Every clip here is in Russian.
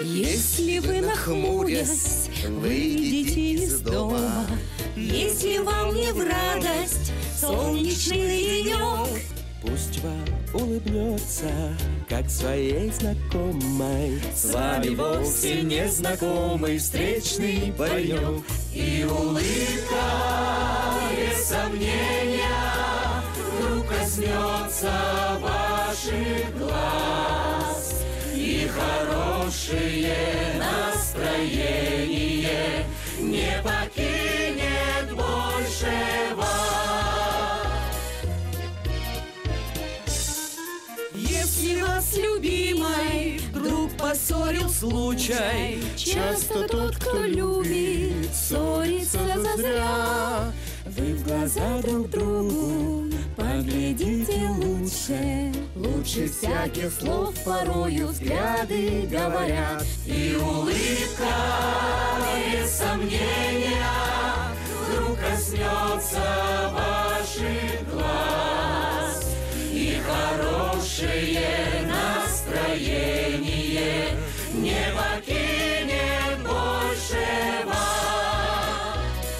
Если вы, нахмурясь, выйдете из дома, если вам не в радость солнечный денек, пусть вам улыбнется, как своей знакомой. С вами вовсе незнакомый встречный паренек. И улыбка, без сомнения, вдруг коснется ваших глаз. И хорошее настроение не покинет больше вас. если вас любимой вдруг поссорил случай, часто тот, кто любит, ссорится зазря. Вы в глаза друг другу поглядите лучше. Лучше всяких слов порою взгляды говорят. И улыбка, без сомнения, вдруг коснется ваших глаз. И хорошее настроение не покинет больше вас.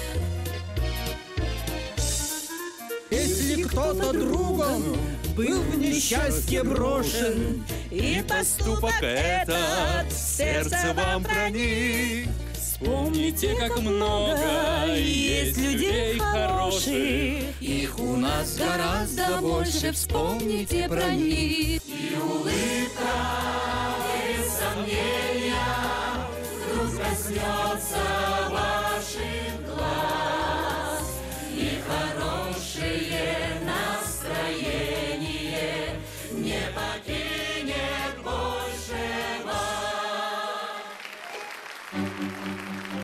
Если кто-то другом был в несчастье брошен, и поступок этот сердце вам проник, вспомните, как много есть людей хороших. Их у нас гораздо больше, вспомните про них. И улыбка, без сомнения, вдруг коснется ваших глаз. И хорошее настроение не покинет больше вас.